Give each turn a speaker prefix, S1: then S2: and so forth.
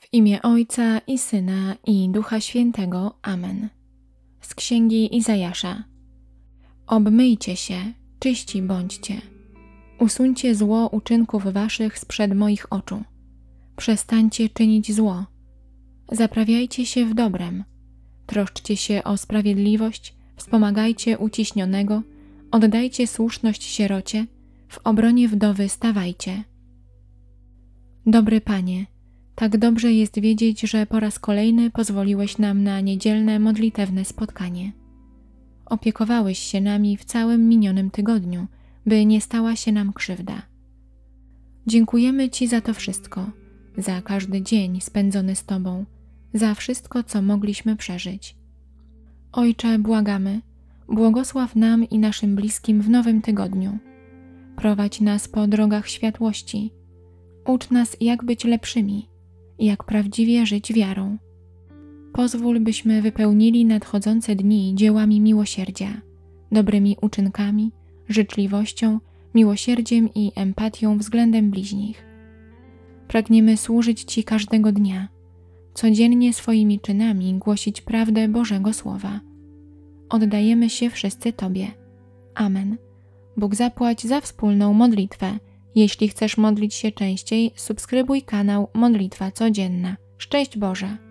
S1: W imię Ojca i Syna i Ducha Świętego. Amen. Z Księgi Izajasza. Obmyjcie się, czyści bądźcie. Usuńcie zło uczynków waszych sprzed moich oczu. Przestańcie czynić zło. Zaprawiajcie się w dobrem. Troszczcie się o sprawiedliwość, wspomagajcie uciśnionego, oddajcie słuszność sierocie, w obronie wdowy stawajcie. Dobry Panie, tak dobrze jest wiedzieć, że po raz kolejny pozwoliłeś nam na niedzielne modlitewne spotkanie. Opiekowałeś się nami w całym minionym tygodniu, by nie stała się nam krzywda. Dziękujemy Ci za to wszystko, za każdy dzień spędzony z Tobą, za wszystko, co mogliśmy przeżyć. Ojcze, błagamy, błogosław nam i naszym bliskim w nowym tygodniu. Prowadź nas po drogach światłości. Ucz nas, jak być lepszymi, jak prawdziwie żyć wiarą. Pozwól, byśmy wypełnili nadchodzące dni dziełami miłosierdzia, dobrymi uczynkami, życzliwością, miłosierdziem i empatią względem bliźnich. Pragniemy służyć Ci każdego dnia, codziennie swoimi czynami głosić prawdę Bożego Słowa. Oddajemy się wszyscy Tobie. Amen. Bóg zapłać za wspólną modlitwę. Jeśli chcesz modlić się częściej, subskrybuj kanał Modlitwa Codzienna. Szczęść Boże!